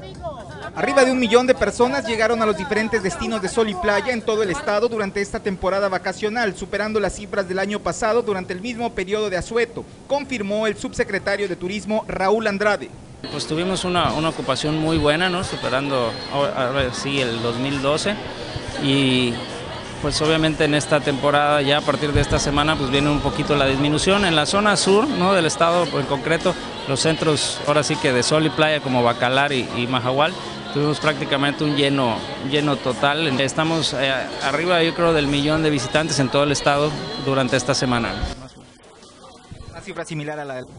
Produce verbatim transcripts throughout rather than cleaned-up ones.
Arriba de un millón de personas llegaron a los diferentes destinos de sol y playa en todo el estado durante esta temporada vacacional, superando las cifras del año pasado durante el mismo periodo de asueto, confirmó el subsecretario de Turismo Raúl Andrade. Pues tuvimos una, una ocupación muy buena, ¿no? Superando ahora sí el dos mil doce, y pues obviamente en esta temporada, ya a partir de esta semana, pues viene un poquito la disminución en la zona sur, ¿no?, del estado, en concreto los centros ahora sí que de sol y playa como Bacalar y, y Mahahual. Tuvimos prácticamente un lleno, lleno total. Estamos eh, arriba, yo creo, del millón de visitantes en todo el estado durante esta semana. Una cifra similar a la del...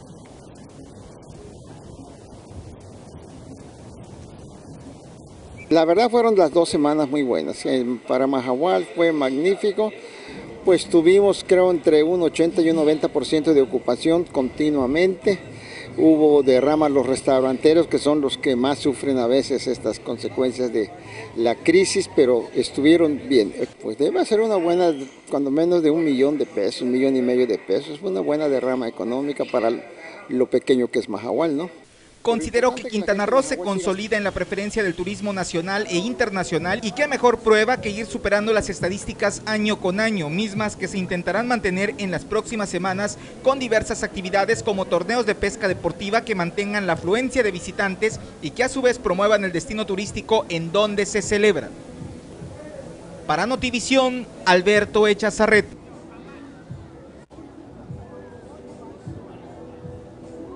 La verdad fueron las dos semanas muy buenas. Para Mahahual fue magnífico, pues tuvimos creo entre un ochenta y un noventa por ciento de ocupación continuamente. Hubo derramas los restauranteros, que son los que más sufren a veces estas consecuencias de la crisis, pero estuvieron bien. Pues debe ser una buena, cuando menos de un millón de pesos, un millón y medio de pesos, una buena derrama económica para lo pequeño que es Mahahual, ¿no? Consideró que Quintana Roo se consolida en la preferencia del turismo nacional e internacional, y qué mejor prueba que ir superando las estadísticas año con año, mismas que se intentarán mantener en las próximas semanas con diversas actividades como torneos de pesca deportiva que mantengan la afluencia de visitantes y que a su vez promuevan el destino turístico en donde se celebran. Para Notivisión, Alberto Echazarreta.